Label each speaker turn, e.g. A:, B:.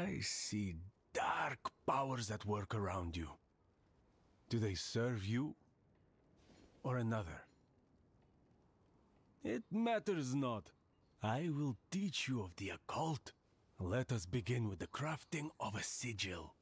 A: I see dark powers at work around you. Do they serve you or another? It matters not. I will teach you of the occult. Let us begin with the crafting of a sigil.